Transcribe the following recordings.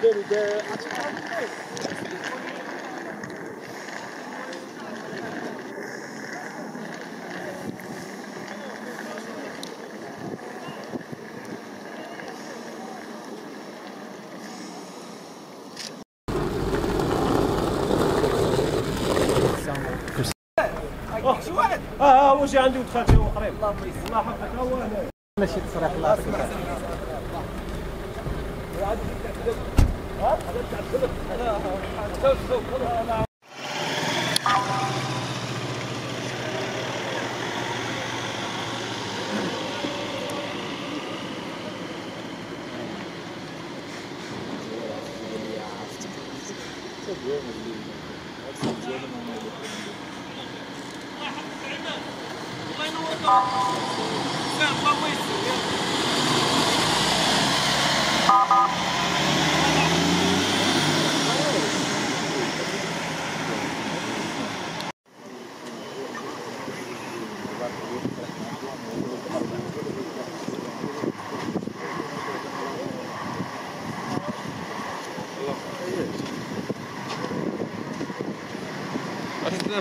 هو جا عندي ودخلت هو قريب. الله يحفظك هو هنا. ماشي تصريح الله يعطيك. الله ينور الله يسلمك.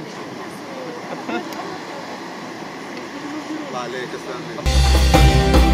الله عليك، اسلم.